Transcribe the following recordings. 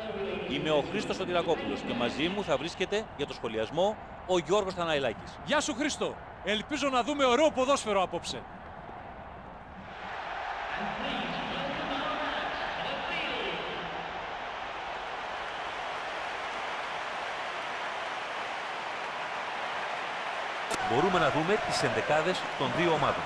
Είμαι ο Χρήστος Σωτηρακόπουλος και μαζί μου θα βρίσκεται για το σχολιασμό ο Γιώργος Θαναϊλάκης. Γεια σου Χρήστο. Ελπίζω να δούμε ωραίο ποδόσφαιρο απόψε. Μπορούμε να δούμε τις ενδεκάδες των δύο ομάδων.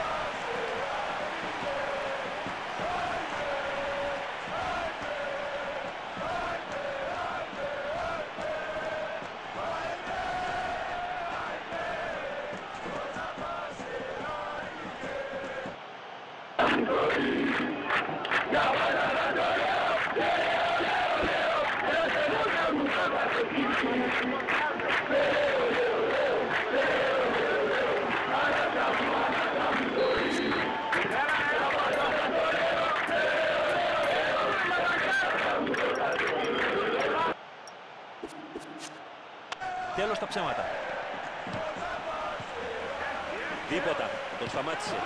Τέλος τα ψέματα. Τίποτα. Τον σταμάτησε.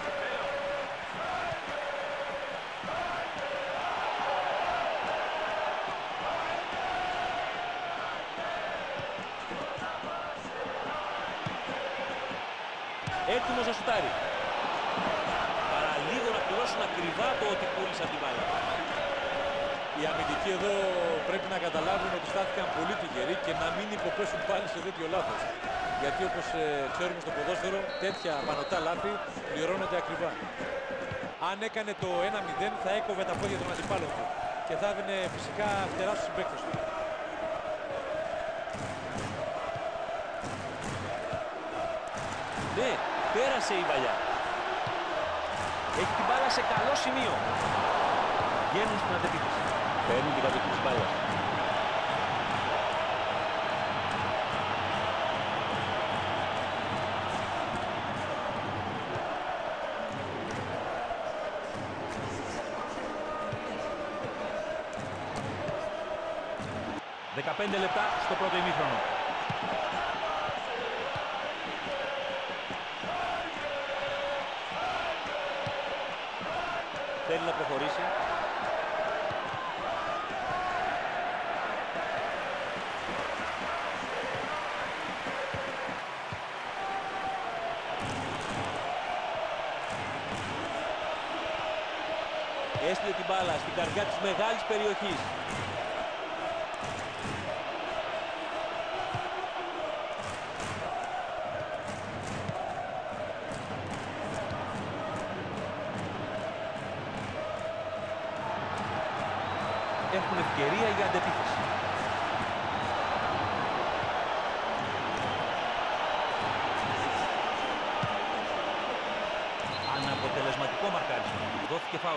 Έτοιμος να σουτάρει. Παραλίγο να πληρώσουν ακριβά το ότι πούλησαν την μπάλα. Οι αμυντικοί εδώ πρέπει να καταλάβουν ότι στάθηκαν πολύ τυχεροί και να μην υποπέσουν πάλι σε τέτοιο λάθος. Γιατί όπως ξέρουμε στο ποδόσφαιρο, τέτοια πανωτά λάθη πληρώνονται ακριβά. Αν έκανε το 1-0 θα έκοβε τα πόδια των αντιπάλων του και θα έδινε φυσικά φτερά στους συμπαίκτες του. Ναι, πέρασε η παλιά. Έχει την μπάλα σε καλό σημείο. Βγαίνουν στην αντεπίθεση. Παίρνουν την κατοχή της μπάλας. Δεκαπέντε λεπτά στο πρώτο ημίχρονο. Θέλει να προχωρήσει. Έστειλε την μπάλα στην καρδιά της μεγάλης περιοχής. Έχουν ευκαιρία για αντεπίθεση. Αναποτελεσματικό μαρκάρισμα. Δόθηκε φάουλ.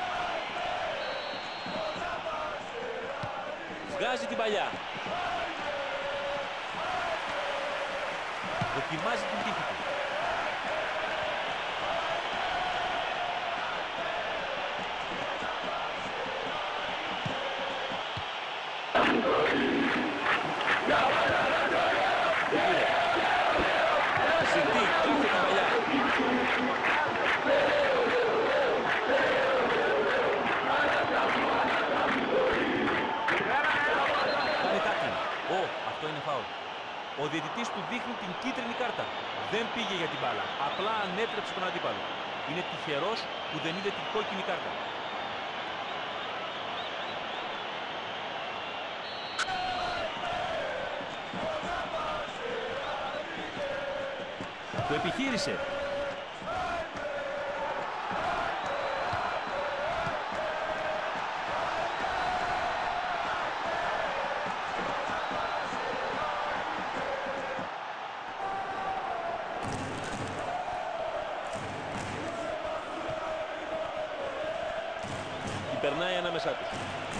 Βγάζει την παλιά. Δοκιμάζει την τύχη του. Συντή, τρίχε την παλιά. Αυτό είναι φάουλ. Ο διαιτητής του δείχνει την κίτρινη κάρτα. Δεν πήγε για την μπάλα. Απλά ανέτρεψε τον αντίπαλο. Είναι τυχερός που δεν είδε την κόκκινη κάρτα. Το επιχείρησε. Περνάει ανάμεσά τους.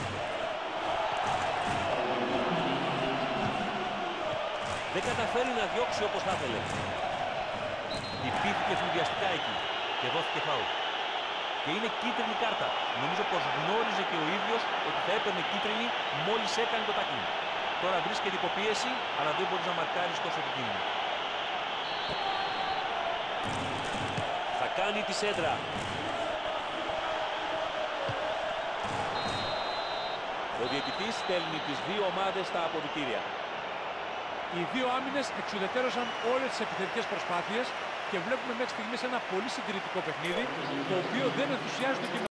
Δεν καταφέρει να διώξει όπως θα ήθελε. Υπήρχε συνδυαστικά εκεί και δόθηκε φάουλ. Και είναι κίτρινη κάρτα. Νομίζω πως γνώριζε και ο ίδιος ότι θα έπαιρνε κίτρινη μόλις έκανε το τάκλινγκ. Τώρα βρίσκεται υποπίεση, αλλά δεν μπορείς να μαρκάρεις τόσο επικίνδυνο. Θα κάνει τη σέντρα. Ο διαιτητής στέλνει τις δύο ομάδες στα αποδυτήρια. Οι δύο άμυνες εξουδετερώσαν όλες τις επιθετικές προσπάθειες και βλέπουμε μέχρι στιγμής ένα πολύ συντηρητικό παιχνίδι, το οποίο δεν ενθουσιάζει το κοινό.